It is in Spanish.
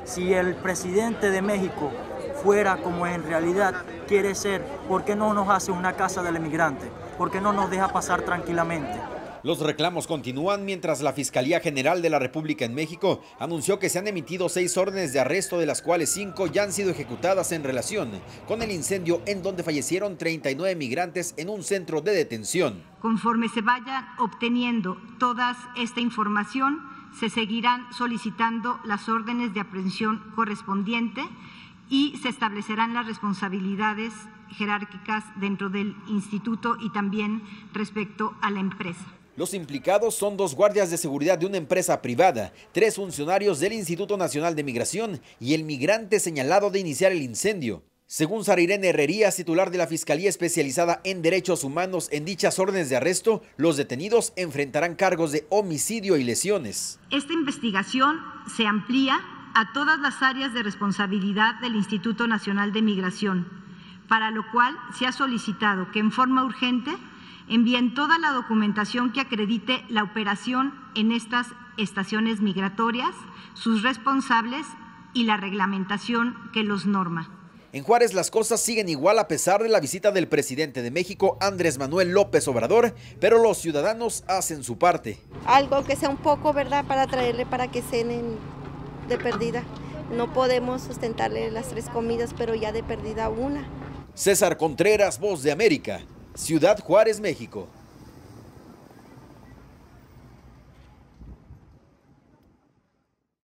Si el presidente de México fuera como en realidad quiere ser, ¿por qué no nos hace una casa del emigrante? ¿Por qué no nos deja pasar tranquilamente? Los reclamos continúan mientras la Fiscalía General de la República en México anunció que se han emitido 6 órdenes de arresto, de las cuales 5 ya han sido ejecutadas en relación con el incendio en donde fallecieron 39 migrantes en un centro de detención. Conforme se vayan obteniendo toda esta información, se seguirán solicitando las órdenes de aprehensión correspondiente y se establecerán las responsabilidades jerárquicas dentro del instituto y también respecto a la empresa. Los implicados son 2 guardias de seguridad de una empresa privada, 3 funcionarios del Instituto Nacional de Migración y el migrante señalado de iniciar el incendio. Según Sara Irene Herrerías, titular de la Fiscalía Especializada en Derechos Humanos, en dichas órdenes de arresto, los detenidos enfrentarán cargos de homicidio y lesiones. Esta investigación se amplía a todas las áreas de responsabilidad del Instituto Nacional de Migración, para lo cual se ha solicitado que en forma urgente envíen toda la documentación que acredite la operación en estas estaciones migratorias, sus responsables y la reglamentación que los norma. En Juárez las cosas siguen igual a pesar de la visita del presidente de México, Andrés Manuel López Obrador, pero los ciudadanos hacen su parte. Algo que sea un poco, ¿verdad?, para traerle para que cenen de perdida. No podemos sustentarle las 3 comidas, pero ya de perdida una. César Contreras, Voz de América, Ciudad Juárez, México.